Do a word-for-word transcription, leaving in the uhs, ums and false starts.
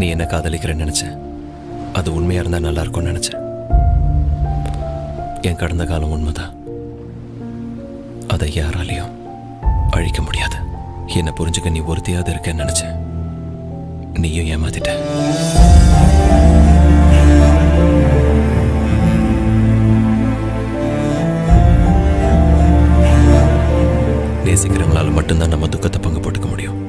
நீ என்ன காதலிக்கிறேன்னு நினைச்சேன். அது உண்மையா இருந்தா நல்லா இருக்கும்னு நினைச்சேன். என் கடந்த காலம் உண்மைதான். அதை யாராலையும் அழிக்க முடியாது. என்னை புரிஞ்சுக்க நீ ஒருத்தியாவது இருக்கேன்னு நினைச்சேன். நீயும் ஏமாத்திட்ட. நேசிக்கிறவங்களால மட்டும்தான் நம்ம துக்கத்தை பங்கு போட்டுக்க முடியும்.